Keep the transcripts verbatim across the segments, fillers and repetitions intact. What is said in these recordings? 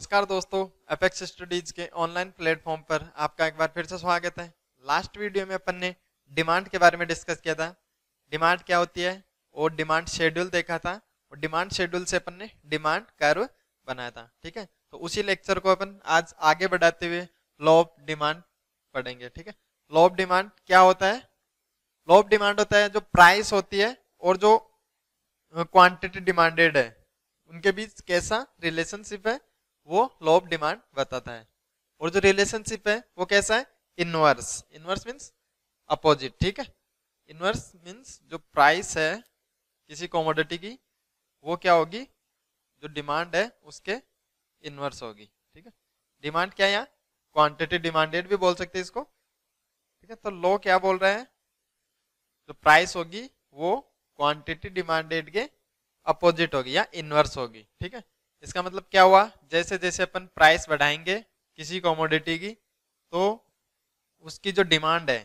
नमस्कार दोस्तों, Apex Studies के ऑनलाइन प्लेटफॉर्म पर आपका एक बार फिर से स्वागत है। लास्ट वीडियो में अपन ने डिमांड के बारे में डिस्कस किया था। डिमांड क्या होती है और डिमांड शेड्यूल देखा था, और डिमांड शेड्यूल से अपन ने डिमांड कर्व बनाया था। ठीक है, तो उसी लेक्चर को अपन आज आगे बढ़ाते हुए लॉ ऑफ डिमांड पढ़ेंगे। ठीक है, लॉ ऑफ डिमांड क्या होता है? लॉ ऑफ डिमांड होता है जो प्राइस होती है और जो क्वांटिटी डिमांडेड है उनके बीच कैसा रिलेशनशिप है, वो लॉ ऑफ डिमांड बताता है। और जो रिलेशनशिप है वो कैसा है? इनवर्स। Inverse means opposite. ठीक है, इनवर्स मीन्स जो प्राइस है किसी कमोडिटी की वो क्या होगी, जो डिमांड है उसके इनवर्स होगी। ठीक है, डिमांड क्या है यहाँ? क्वांटिटी डिमांडेड भी बोल सकते हैं इसको। ठीक है, तो लॉ क्या बोल रहा है? जो प्राइस होगी वो क्वांटिटी डिमांडेड के अपोजिट होगी या इनवर्स होगी। ठीक है, इसका मतलब क्या हुआ? जैसे जैसे अपन प्राइस बढ़ाएंगे किसी कमोडिटी की तो उसकी जो डिमांड है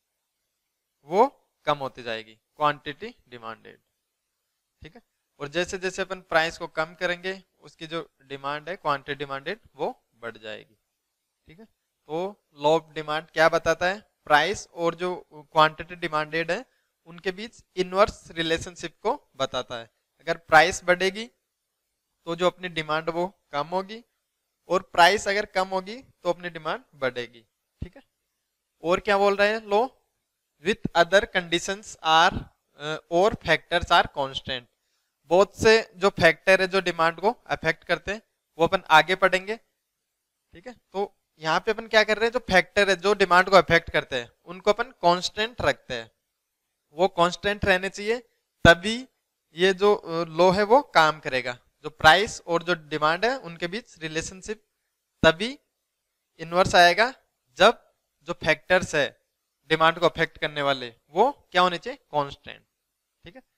वो कम होती जाएगी, क्वांटिटी डिमांडेड। ठीक है, और जैसे जैसे अपन प्राइस को कम करेंगे उसकी जो डिमांड है क्वांटिटी डिमांडेड वो बढ़ जाएगी। ठीक है, तो लॉ ऑफ डिमांड क्या बताता है? प्राइस और जो क्वांटिटी डिमांडेड है उनके बीच इनवर्स रिलेशनशिप को बताता है। अगर प्राइस बढ़ेगी तो जो अपनी डिमांड वो कम होगी, और प्राइस अगर कम होगी तो अपनी डिमांड बढ़ेगी। ठीक है, और क्या बोल रहे हैं law? With other conditions are और फैक्टर्स आर कांस्टेंट। बहुत से जो फैक्टर है जो डिमांड को अफेक्ट करते हैं वो अपन आगे पढ़ेंगे। ठीक है, तो यहाँ पे अपन क्या कर रहे हैं, जो फैक्टर है जो डिमांड को अफेक्ट करते हैं उनको अपन कांस्टेंट रखते हैं। वो कांस्टेंट रहने चाहिए, तभी ये जो लो है वो काम करेगा। जो प्राइस और जो डिमांड है उनके बीच रिलेशनशिप तभी इनवर्स आएगा जब जो फैक्टर्स है डिमांड को अफेक्ट करने वाले वो क्या होने चाहिए? कांस्टेंट। ठीक है,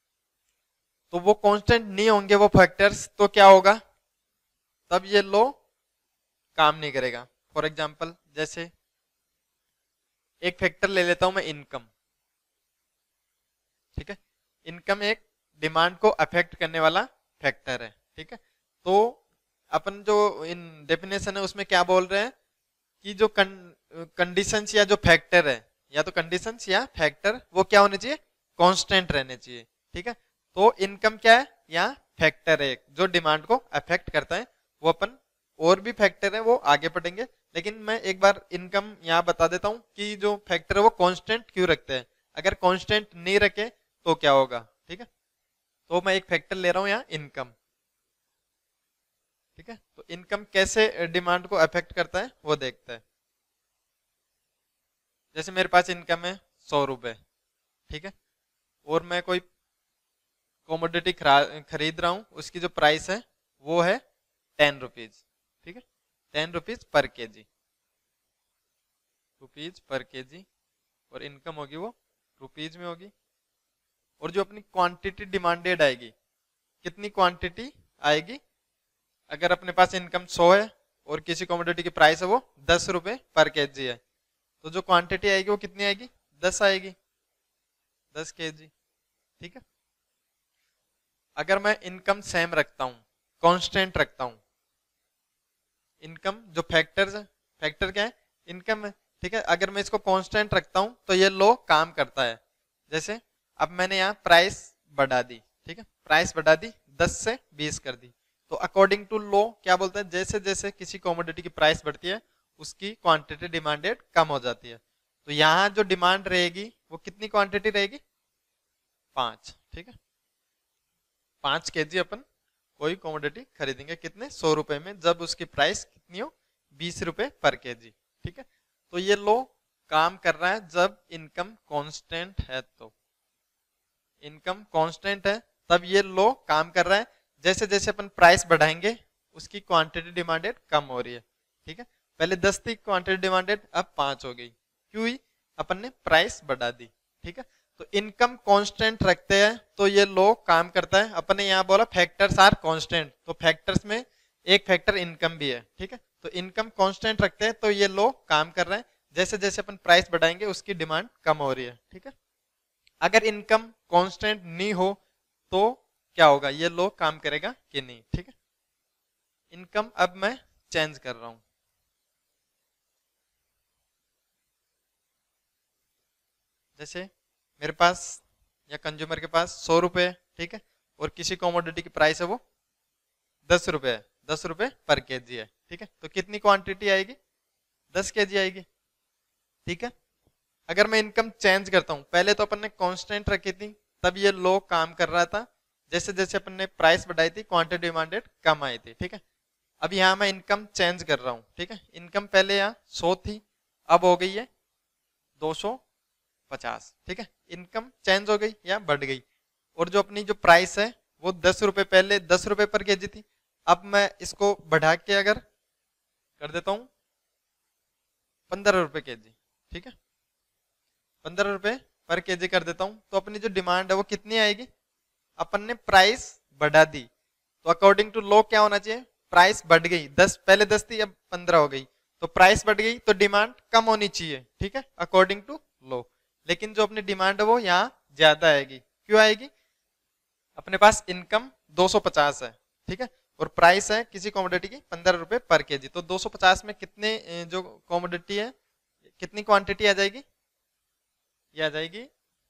तो वो कांस्टेंट नहीं होंगे वो फैक्टर्स तो क्या होगा? तब ये लो काम नहीं करेगा। फॉर एग्जांपल जैसे एक फैक्टर ले लेता हूं मैं, इनकम। ठीक है, इनकम एक डिमांड को अफेक्ट करने वाला फैक्टर है। ठीक है, तो अपन जो इन डेफिनेशन है उसमें क्या बोल रहे हैं कि जो कंडीशंस या जो फैक्टर है, या तो कंडीशंस या फैक्टर वो क्या होने चाहिए? कांस्टेंट रहने चाहिए। ठीक है, तो इनकम क्या है? या फैक्टर है जो डिमांड को अफेक्ट करता है। वो अपन और भी फैक्टर है वो आगे पढ़ेंगे, लेकिन मैं एक बार इनकम यहाँ बता देता हूँ कि जो फैक्टर है वो कांस्टेंट क्यों रखते हैं। अगर कांस्टेंट नहीं रखे तो क्या होगा? ठीक है, तो मैं एक फैक्टर ले रहा हूं यहाँ, इनकम। ठीक है, तो इनकम कैसे डिमांड को अफेक्ट करता है वो देखते हैं। जैसे मेरे पास इनकम है सौ रुपए। ठीक है, और मैं कोई कॉमोडिटी खरीद रहा हूं, उसकी जो प्राइस है वो है टेन रुपीज। ठीक है, टेन रुपीज पर के जी, रुपीज पर के जी, और इनकम होगी वो रुपीज में होगी। और जो अपनी क्वांटिटी डिमांडेड आएगी, कितनी क्वांटिटी आएगी? अगर अपने पास इनकम सौ है और किसी कमोडिटी की प्राइस है वो दस रुपए पर केजी है, तो जो क्वांटिटी आएगी वो कितनी आएगी? दस आएगी, दस केजी। ठीक है, अगर मैं इनकम सेम रखता हूं, कांस्टेंट रखता हूं, इनकम जो फैक्टर्स है, फैक्टर क्या है? इनकम है। ठीक है, अगर मैं इसको कांस्टेंट रखता हूं तो ये लो काम करता है। जैसे अब मैंने यहाँ प्राइस बढ़ा दी। ठीक है, प्राइस बढ़ा दी, दस से बीस कर दी, तो अकॉर्डिंग टू लॉ क्या बोलता है? जैसे जैसे किसी कमोडिटी की प्राइस बढ़ती है उसकी क्वांटिटी डिमांडेड कम हो जाती है। तो यहाँ जो डिमांड रहेगी वो कितनी क्वांटिटी रहेगी? पांच। ठीक है, पांच केजी अपन कोई कमोडिटी खरीदेंगे, कितने? सौ रुपए में, जब उसकी प्राइस कितनी हो? बीस रुपए पर केजी। ठीक है, तो ये लॉ काम कर रहा है जब इनकम कांस्टेंट है। तो इनकम कांस्टेंट है तब ये लॉ काम कर रहा है। जैसे जैसे अपन प्राइस बढ़ाएंगे उसकी क्वांटिटी डिमांडेड कम हो रही है। ठीक है, पहले दस थी क्वांटिटी डिमांडेड, अब पांच हो गई। क्यों हुई? अपन ने प्राइस बढ़ा दी। ठीक है, तो इनकम कांस्टेंट रखते हैं तो ये लॉ काम करता है। अपन ने यहाँ बोला फैक्टर्स आर कांस्टेंट, तो फैक्टर्स में एक फैक्टर इनकम भी है। ठीक है, तो इनकम कांस्टेंट रखते हैं तो ये लॉ काम कर रहे हैं। जैसे जैसे अपन प्राइस बढ़ाएंगे उसकी डिमांड कम हो रही है। ठीक है, अगर इनकम कांस्टेंट नहीं हो तो क्या होगा? ये लो काम करेगा कि नहीं। ठीक है, इनकम अब मैं चेंज कर रहा हूं। जैसे मेरे पास या कंज्यूमर के पास सौ रुपए, ठीक है, और किसी कमोडिटी की प्राइस है वो दस रुपए है, दस रुपए पर केजी है, ठीक है, तो कितनी क्वांटिटी आएगी? दस केजी आएगी, ठीक है। अगर मैं इनकम चेंज करता हूं, पहले तो अपन ने कांस्टेंट रखी थी तब ये लो काम कर रहा था, जैसे जैसे अपन ने प्राइस बढ़ाई थी क्वांटिटी डिमांडेड कम आई थी, ठीक है। अब यहाँ मैं इनकम चेंज कर रहा हूँ, ठीक है, इनकम पहले यहाँ सौ थी, अब हो गई है दो सौ पचास, ठीक है, इनकम चेंज हो गई या बढ़ गई। और जो अपनी जो प्राइस है वो दस रुपए, पहले दस रुपए पर केजी थी, अब मैं इसको बढ़ा के अगर कर देता हूं पंद्रह रुपए केजी, ठीक है, पंद्रह रुपए पर केजी कर देता हूं, तो अपनी जो डिमांड है वो कितनी आएगी? अपन ने प्राइस बढ़ा दी, तो अकॉर्डिंग टू लॉ क्या होना चाहिए? प्राइस बढ़ गई, दस पहले दस थी अब पंद्रह हो गई, तो प्राइस बढ़ गई तो डिमांड कम होनी चाहिए, ठीक है, अकॉर्डिंग टू लॉ। लेकिन जो अपनी डिमांड है वो यहाँ ज्यादा आएगी, क्यों आएगी? अपने पास इनकम दो सौ पचास है, ठीक है, और प्राइस है किसी कमोडिटी की पंद्रह रुपए पर केजी, तो दो सौ पचास में कितने जो कमोडिटी है कितनी क्वांटिटी आ जाएगी? ये आ जाएगी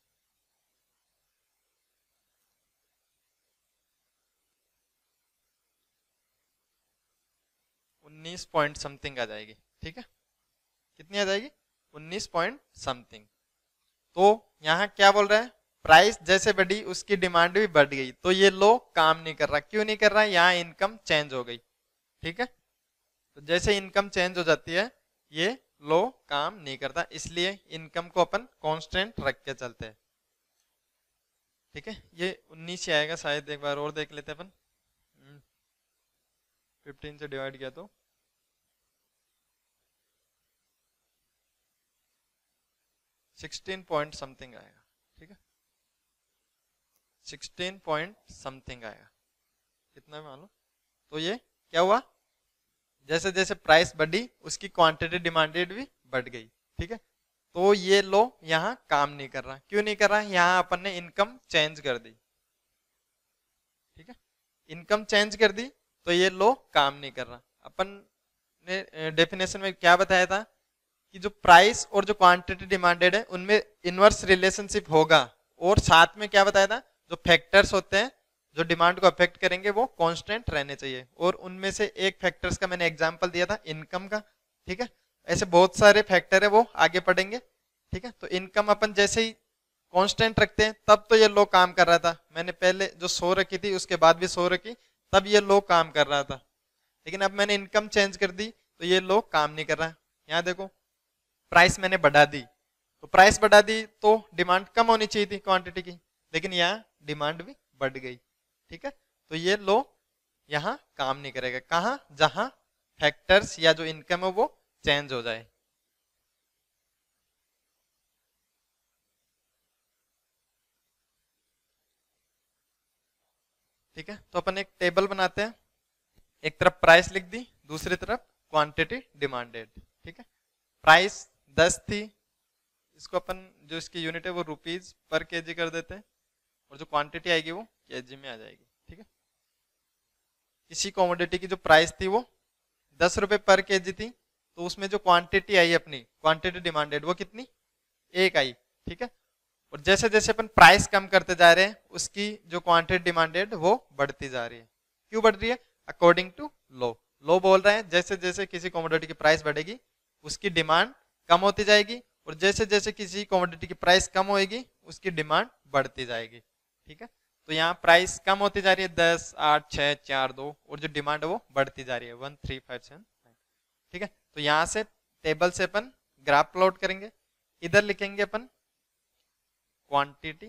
उन्नीस पॉइंट समथिंग आ जाएगी, ठीक है, कितनी आ जाएगी? उन्नीस पॉइंट समथिंग। तो यहाँ क्या बोल रहा है? प्राइस जैसे बढ़ी उसकी डिमांड भी बढ़ गई, तो ये लो काम नहीं कर रहा, क्यों नहीं कर रहा? यहाँ इनकम चेंज हो गई, ठीक है, तो जैसे इनकम चेंज हो जाती है ये लो काम नहीं करता, इसलिए इनकम को अपन कांस्टेंट रख के चलते हैं, ठीक है। ये उन्नीस ही आएगा शायद, एक बार और देख लेते हैं अपन, फिफ्टीन से डिवाइड किया तो सिक्सटीन पॉइंट समथिंग आएगा, ठीक है, सिक्सटीन पॉइंट समथिंग आएगा, कितना मालूम? तो ये क्या हुआ? जैसे जैसे प्राइस बढ़ी उसकी क्वांटिटी डिमांडेड भी बढ़ गई, ठीक है, तो ये लो यहाँ काम नहीं कर रहा, क्यों नहीं कर रहा? यहाँ अपन ने इनकम चेंज कर दी, ठीक है, इनकम चेंज कर दी तो ये लो काम नहीं कर रहा। अपन ने डेफिनेशन में क्या बताया था कि जो प्राइस और जो क्वांटिटी डिमांडेड है उनमें इनवर्स रिलेशनशिप होगा, और साथ में क्या बताया था? जो फैक्टर्स होते हैं जो डिमांड को अफेक्ट करेंगे वो कांस्टेंट रहने चाहिए, और उनमें से एक फैक्टर्स का मैंने एग्जांपल दिया था इनकम का, ठीक है। ऐसे बहुत सारे फैक्टर है वो आगे पढ़ेंगे, ठीक है। तो इनकम अपन जैसे ही कांस्टेंट रखते हैं तब तो ये लो काम कर रहा था, मैंने पहले जो सौ रखी थी उसके बाद भी सौ रखी तब ये लो काम कर रहा था, लेकिन अब मैंने इनकम चेंज कर दी तो ये लो काम नहीं कर रहा। यहाँ देखो प्राइस मैंने बढ़ा दी, तो प्राइस बढ़ा दी तो डिमांड कम होनी चाहिए थी क्वांटिटी की, लेकिन यहाँ डिमांड भी बढ़ गई, ठीक है, तो ये लो यहाँ काम नहीं करेगा। कहाँ? जहां फैक्टर्स या जो इनकम है वो चेंज हो जाए, ठीक है। तो अपन एक टेबल बनाते हैं, एक तरफ प्राइस लिख दी, दूसरी तरफ क्वांटिटी डिमांडेड, ठीक है। प्राइस दस थी, इसको अपन जो इसकी यूनिट है वो रुपीज पर केजी कर देते हैं, और जो क्वांटिटी आएगी वो केजी में आ जाएगी, ठीक है। किसी कमोडिटी की जो प्राइस थी वो दस रुपए पर केजी थी, तो उसमें जो क्वांटिटी आई अपनी क्वांटिटी डिमांडेड वो कितनी? एक आई, ठीक है। और जैसे जैसे अपन प्राइस कम करते जा रहे हैं उसकी जो क्वांटिटी डिमांडेड वो बढ़ती जा रही है। क्यों बढ़ रही है? According to low. लो बोल रहे हैं जैसे जैसे किसी कमोडिटी की प्राइस बढ़ेगी उसकी डिमांड कम होती जाएगी, और जैसे जैसे किसी कमोडिटी की प्राइस कम होएगी उसकी डिमांड बढ़ती जाएगी, ठीक है। तो यहाँ प्राइस कम होती जा रही है, दस, आठ, छह, चार, दो, और जो डिमांड है वो बढ़ती जा रही है, वन, थ्री, फाइव, सेवन, ठीक है। तो यहाँ से टेबल से अपन ग्राफ प्लॉट करेंगे, इधर लिखेंगे अपन क्वांटिटी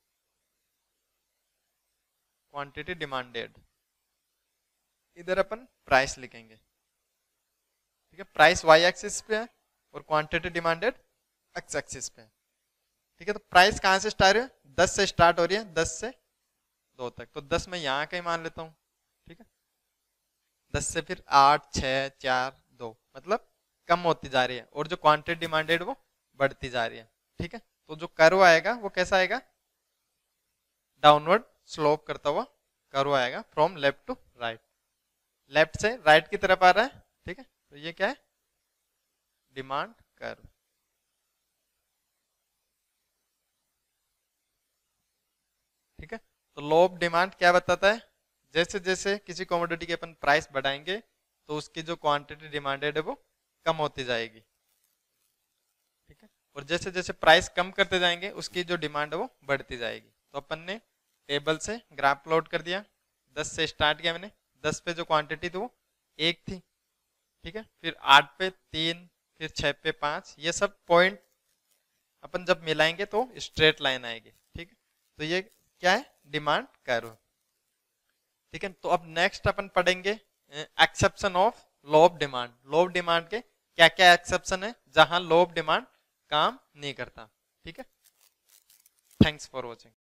क्वांटिटी डिमांडेड, इधर अपन प्राइस लिखेंगे, ठीक है। प्राइस वाई एक्सिस पे है और क्वांटिटी डिमांडेड एक्स एक्सिस पे है, ठीक है। तो प्राइस कहां से स्टार्ट है? दस से स्टार्ट हो रही है, दस से दो तक, तो दस मैं यहाँ का ही मान लेता हूँ, ठीक है। दस से फिर आठ, छह, चार, दो, मतलब कम होती जा रही है, और जो क्वांटिटी डिमांडेड वो बढ़ती जा रही है, ठीक है। तो जो कर्व आएगा वो कैसा आएगा? डाउनवर्ड स्लोप करता हुआ कर्व आएगा from left to right. Left से राइट की तरफ आ रहा है, ठीक है। तो ये क्या है, डिमांड कर्व। ठीक है, तो लो ऑफ डिमांड क्या बताता है, जैसे जैसे किसी कमोडिटी के अपन प्राइस बढ़ाएंगे तो उसकी जो क्वांटिटी डिमांडेड है वो कम होती जाएगी। ठीक है, और जैसे जैसे प्राइस कम करते जाएंगे उसकी जो डिमांड है वो बढ़ती जाएगी। तो अपन ने टेबल से ग्राफ प्लॉट कर दिया, दस से स्टार्ट किया मैंने, दस पे जो क्वांटिटी थी वो एक थी, ठीक है, फिर आठ पे तीन, फिर छह पे पांच, ये सब पॉइंट अपन जब मिलाएंगे तो स्ट्रेट लाइन आएगी। ठीक है, तो ये क्या है, डिमांड कर्व। ठीक है, तो अब नेक्स्ट अपन पढ़ेंगे exception of law of demand. Law of demand के क्या क्या एक्सेप्शन है जहां लो ऑफ डिमांड काम नहीं करता। ठीक है, थैंक्स फॉर वॉचिंग।